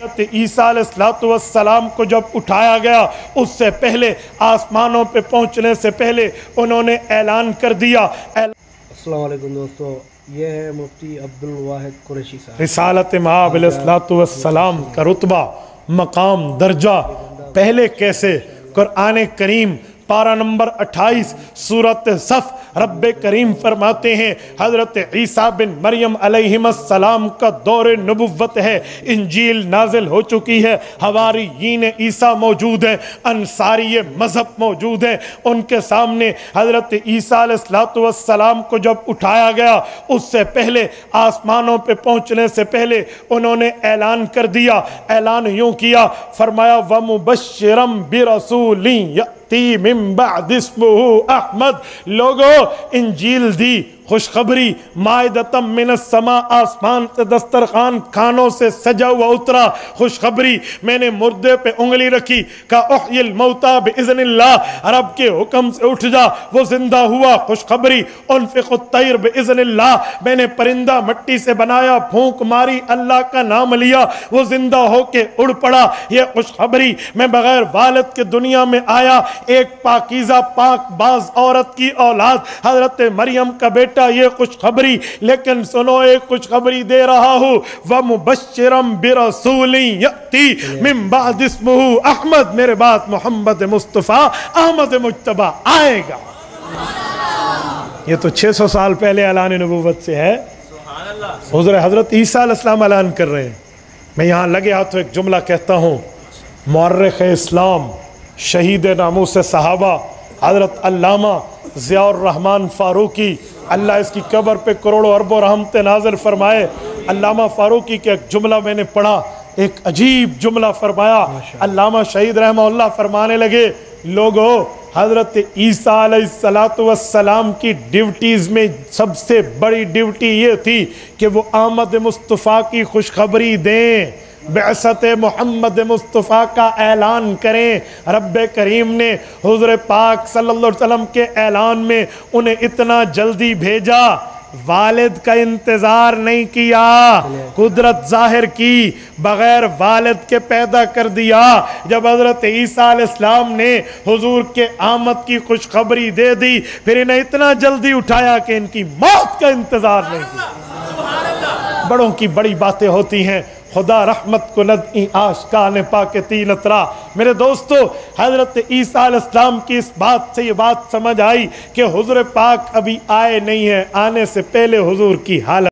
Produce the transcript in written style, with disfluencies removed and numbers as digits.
عیسیٰ علیہ السلام کو جب اٹھایا گیا اس سے پہلے آسمانوں پہ پہنچنے سے پہلے انہوں نے اعلان کر دیا۔ السلام علیکم دوستو، یہ ہے مفتی عبدالواحد قریشی صاحب۔ رسالت مآب علیہ السلام کا رتبہ، مقام، درجہ پہلے کیسے؟ قرآن کریم پارہ نمبر 28 سورۃ صف، رب کریم فرماتے ہیں حضرت عیسیٰ بن مریم علیہ السلام کا دور نبوت ہے، انجیل نازل ہو چکی ہے، حواریین عیسیٰ موجود ہیں، انصاری مذہب موجود ہیں، ان کے سامنے حضرت عیسیٰ علیہ السلام کو جب اٹھایا گیا اس سے پہلے آسمانوں پہ پہنچنے سے پہلے انہوں نے اعلان کر دیا۔ اعلان یوں کیا، فرمایا وَمُبَشِّرًا بِرَسُولٍ یأتی من بعد اسمہ احمد۔ لوگو انجیل دی، خوشخبری، مائدۃ من السماء، آسمان سے دسترخوان کھانوں سے سجا ہوا اترا، خوشخبری، میں نے مردے پہ انگلی رکھی، کہا احیی الموتى باذن اللہ، رب کے حکم سے اٹھ جا، وہ زندہ ہوا، خوشخبری، انفق الطیر باذن اللہ، میں نے پرندہ مٹی سے بنایا، پھونک ماری، اللہ کا نام لیا، وہ زندہ ہو کے اڑ پڑا، یہ خوشخبری، میں بغیر والد کے دنیا میں آیا، ایک پاکیزہ پاک باز عورت کی اولاد حضرت مریم کا بیٹا، یہ خوشخبری، لیکن سنو ایک خوشخبری دے رہا ہوں، وَمُبَشِّرًا بِرَسُولٍ يَأْتِي مِن بَعْدِ اسْمُهُ احمد، میرے بعد محمد مصطفیٰ احمد مجتبی آئے گا۔ یہ تو 600 سال پہلے اعلان نبوت سے ہے، حضور حضرت عیسیٰ علیہ السلام اعلان کر رہے ہیں۔ میں یہاں لگے ہاتھوں ایک جملہ کہتا ہوں، مورخ اسلام، شہید ناموس صحابہ حضرت علامہ ضیاء الرحمن فاروقی، اللہ اس کی قبر پہ کروڑوں اربوں رحمتیں نازل فرمائے، علامہ فاروقی کے ایک جملہ میں نے پڑھا، ایک عجیب جملہ فرمایا، علامہ شہید رحمہ اللہ فرمانے لگے، لوگو حضرت عیسیٰ علیہ السلام کی ڈیوٹیز میں سب سے بڑی ڈیوٹی یہ تھی کہ وہ آمد مصطفیٰ کی خوشخبری دیں، بعثت محمد مصطفیٰ کا اعلان کریں۔ رب کریم نے حضور پاک صلی اللہ علیہ وسلم کے اعلان میں انہیں اتنا جلدی بھیجا، والد کا انتظار نہیں کیا، قدرت ظاہر کی، بغیر والد کے پیدا کر دیا۔ جب حضرت عیسیٰ علیہ السلام نے حضور کے آمد کی خوشخبری دے دی، پھر انہیں اتنا جلدی اٹھایا کہ ان کی موت کا انتظار نہیں کیا۔ بڑوں کی بڑی باتیں ہوتی ہیں، خدا رحمت کو ندئی آشکان پاک تین اطرا۔ میرے دوستو، حضرت عیسیٰ علیہ السلام کی اس بات سے یہ بات سمجھ آئی کہ حضور پاک ابھی آئے نہیں ہیں، آنے سے پہلے حضور کی حالت